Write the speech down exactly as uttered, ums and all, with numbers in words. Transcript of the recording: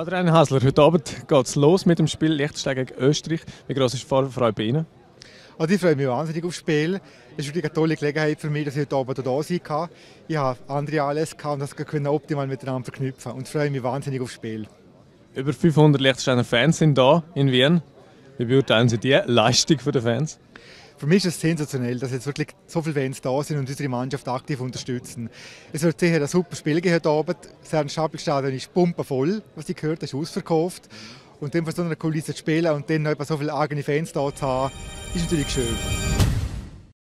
Adrian Hasler, heute Abend geht es los mit dem Spiel Liechtenstein gegen Österreich. Wie groß ist die Vorfreude bei Ihnen? Also ich freue mich wahnsinnig aufs Spiel. Es ist wirklich eine tolle Gelegenheit für mich, dass ich heute Abend da sein kann. Ich habe andere Anlässe und das können optimal miteinander verknüpfen und freue mich wahnsinnig aufs Spiel. Über fünfhundert Liechtensteiner Fans sind da in Wien. Wie beurteilen Sie die Leistung der Fans? Für mich ist es sensationell, dass jetzt wirklich so viele Fans da sind und unsere Mannschaft aktiv unterstützen. Es wird sicher ein super Spiel geben heute Abend. Das Ernst-Schabel-Stadion ist pumpenvoll, was ich gehört habe, ist ausverkauft. Und dann von so einer Kulisse zu spielen und dann noch so viele eigene Fans da zu haben, ist natürlich schön.